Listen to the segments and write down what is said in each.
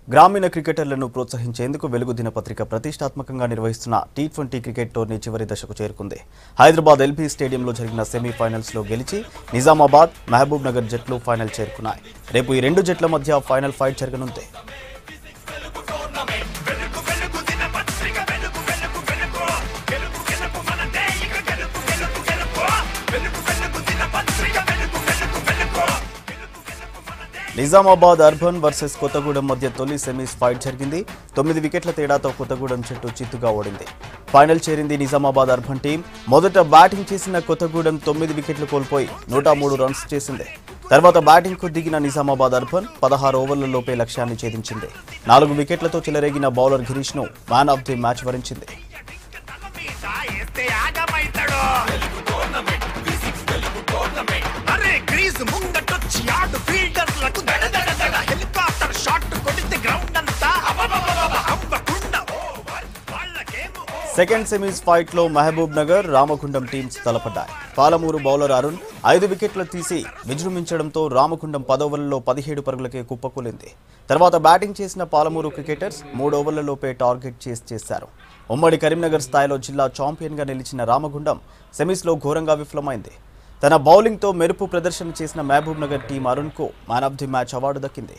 గ్రామీణ క్రికెటర్లను ప్రోత్సహించేందుకు వెలుగు దినపత్రిక ప్రతిష్టాత్మకంగా నిర్వహిస్తున్న టీ20 క్రికెట్ టోర్నీ చివరి దశకు చేరుకుంది. హైదరాబాద్ ఎల్బీ స్టేడియంలో జరిగిన సెమీఫైనల్స్లో గెలిచి నిజామాబాద్, మహబూబ్ నగర్ జట్లు ఫైనల్ చేరుకున్నాయి. రేపు ఈ రెండు జట్ల మధ్య ఫైనల్ ఫైట్ జరగనుంది. నిజామాబాద్ అర్బన్ వర్సెస్ కొత్తగూడెం మధ్య తొలి సెమీస్ ఫైట్ జరిగింది. 9 వికెట్ల తేడాతో కొత్తగూడెం జట్టు చిత్తుగా ఓడింది. ఫైనల్ చేరింది నిజామాబాద్ అర్బన్ టీం. మొదట బ్యాటింగ్ చేసిన కొత్తగూడెం 9 వికెట్లు కోల్పోయి 103 రన్స్ చేసింది. తర్వాత బ్యాటింగ్కు దిగిన నిజామాబాద్ అర్బన్ 16 ఓవర్లలోపే లక్ష్యాన్ని ఛేదించింది. 4 వికెట్లతో చెలరేగిన బౌలర్ గిరీష్ను మ్యాన్ ఆఫ్ ది మ్యాచ్ వరించింది. సెకండ్ సెమీస్ ఫైట్ లో మహబూబ్ నగర్, రామగుండం టీమ్స్ తలపడ్డాయి. పాలమూరు బౌలర్ అరుణ్ 5 వికెట్లు తీసి విజృంభించడంతో రామగుండం 10 ఓవర్లలో 17 పరుగులకే కుప్పకూలింది. తర్వాత బ్యాటింగ్ చేసిన పాలమూరు క్రికెటర్స్ 3 ఓవర్లలోపే టార్గెట్ చేశారు. ఉమ్మడి కరీంనగర్ స్థాయిలో జిల్లా ఛాంపియన్గా నిలిచిన రామగుండం సెమీస్లో ఘోరంగా విఫలమైంది. తన బౌలింగ్తో మెరుపు ప్రదర్శన చేసిన మహబూబ్ నగర్ టీం అరుణ్కు man of the match award దక్కింది.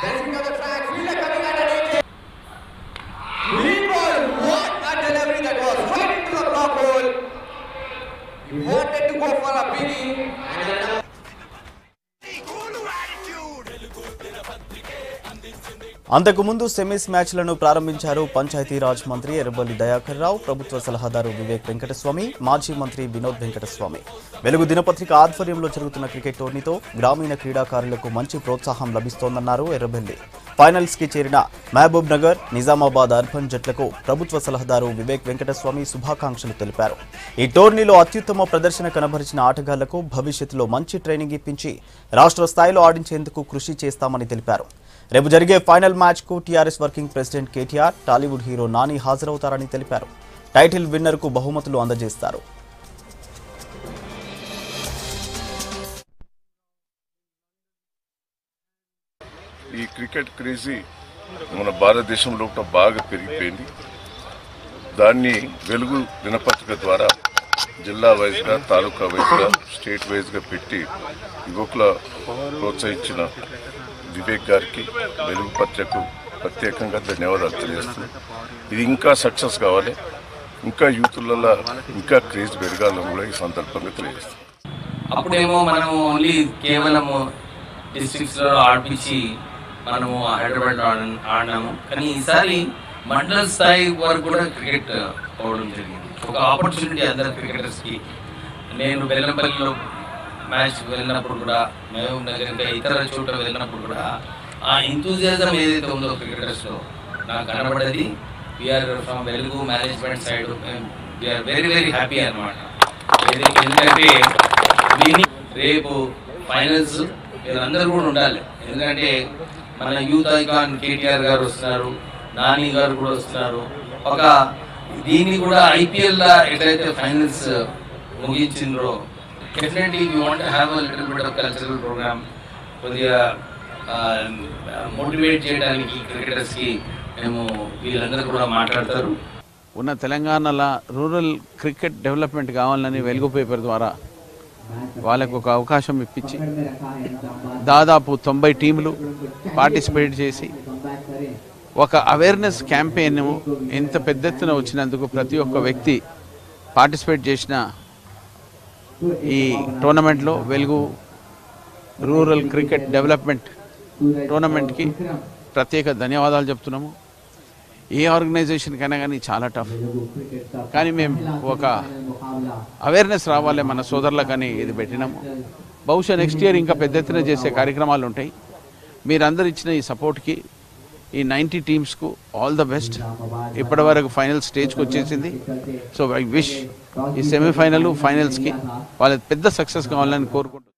అంతకుముందు సెమీస్ మ్యాచ్లను ప్రారంభించారు పంచాయతీరాజ్ మంత్రి ఎర్రబెల్లి దయాకర్ రావు, ప్రభుత్వ సలహాదారు వివేక్ వెంకటస్వామి, మాజీ మంత్రి వినోద్ వెంకటస్వామి. వెలుగు దినపత్రిక ఆధ్వర్యంలో జరుగుతున్న క్రికెట్ టోర్నీతో గ్రామీణ క్రీడాకారులకు మంచి ప్రోత్సాహం లభిస్తోందన్నారు ఎర్రబెల్లి. ఫైనల్స్ కి చేరిన మహబూబ్ నగర్, నిజామాబాద్ అర్బన్ జట్లకు ప్రభుత్వ సలహాదారు వివేక్ వెంకటస్వామి శుభాకాంక్షలు తెలిపారు. ఈ టోర్నీలో అత్యుత్తమ ప్రదర్శన కనబరిచిన ఆటగాళ్లకు భవిష్యత్తులో మంచి ట్రైనింగ్ ఇప్పించి రాష్ట్ర స్థాయిలో ఆడించేందుకు కృషి చేస్తామని తెలిపారు. రేపు జరిగే ఫైనల్ మ్యాచ్ కు TRS working president KTR, Tollywood hero Nani హాజరవుతారని తెలిపారు. టైటిల్ విన్నర్ కు బహుమతులు అందజేస్తారు. ఈ క్రికెట్ క్రేజీ మన భారతదేశంలో కూడా బాగా పెరిగిపోయింది. దాన్ని వెలుగు దినపత్రిక ద్వారా జిల్లా వైజ్గా, తాలూకా వైజ్గా, స్టేట్ వైజ్గా పెట్టి యువకుల ప్రోత్సహించిన వివేక్ గారికి, వెలుగు పత్రికకు ప్రత్యేకంగా ధన్యవాదాలు తెలియజేస్తున్నాను. ఇది ఇంకా సక్సెస్ కావాలి, ఇంకా యూత్లలో ఇంకా క్రేజ్ పెరగాలని కూడా ఈ సందర్భంగా తెలియజేస్తాను. అప్పుడేమో మనము ఓన్లీ కేవలం డిస్ట్రిక్ట్స్ లో ఆడిపించి మనము హైదరాబాద్లో ఆడినాము. కానీ ఈసారి మండల స్థాయి వరకు కూడా క్రికెట్ పోవడం జరిగింది. ఒక ఆపర్చునిటీ అందరు క్రికెటర్స్కి. నేను బెల్లంపల్లిలో మ్యాచ్ వెళ్ళినప్పుడు కూడా, మహబూబ్ నగర్ ఇంకా ఇతర చోట్ల వెళ్ళినప్పుడు కూడా ఆ ఎంతూజియాజం ఏదైతే ఉందో క్రికెటర్స్లో నాకు కనబడేది. We are from Velugu management side we are very very happy అనమాట. ఎందుకంటే రేపు ఫైనల్స్ వీళ్ళందరూ కూడా ఉండాలి. ఎందుకంటే మన యూత్ ఐకాన్ కేటీఆర్ గారు వస్తున్నారు, నాని గారు కూడా వస్తున్నారు. ఒక దీన్ని కూడా ఐపీఎల్ లా ఎట్లయితే ఫైనల్స్ ముగించిండ్రో, definitely we want to have a little bit of cultural programme. కొద్దిగా మోటివేట్ చేయడానికి క్రికెటర్స్కి మేము వీళ్ళందరూ కూడా మాట్లాడతారు. ఉన్న తెలంగాణలో రూరల్ క్రికెట్ డెవలప్మెంట్ కావాలని వెలుగు పేపర్ ద్వారా వాళ్ళకు ఒక అవకాశం ఇప్పించి దాదాపు 90 టీంలు పార్టిసిపేట్ చేసి ఒక అవేర్నెస్ క్యాంపెయిన్ ఎంత పెద్ద ఎత్తున వచ్చినందుకు ప్రతి ఒక్క వ్యక్తి పార్టిసిపేట్ చేసిన ఈ టోర్నమెంట్లో వెలుగు రూరల్ క్రికెట్ డెవలప్మెంట్ టోర్నమెంట్కి ప్రత్యేక ధన్యవాదాలు చెప్తున్నాము. ఏ ఆర్గనైజేషన్ కైనా కానీ చాలా టఫ్, కానీ మేము ఒక అవేర్నెస్ రావాలి మన సోదరులకని ఇది పెట్టినాము. బహుశా నెక్స్ట్ ఇయర్ ఇంకా పెద్ద ఎత్తున చేసే కార్యక్రమాలు ఉంటాయి. మీరందరూ ఇచ్చిన ఈ సపోర్ట్కి ఈ 90 టీమ్స్కు ఆల్ ద బెస్ట్. ఇప్పటి వరకు ఫైనల్ స్టేజ్కి వచ్చేసింది. సో ఐ విష్ ఈ సెమీఫైనల్ ఫైనల్స్కి వాళ్ళ పెద్ద సక్సెస్ కావాలని కోరుకుంటున్నాను.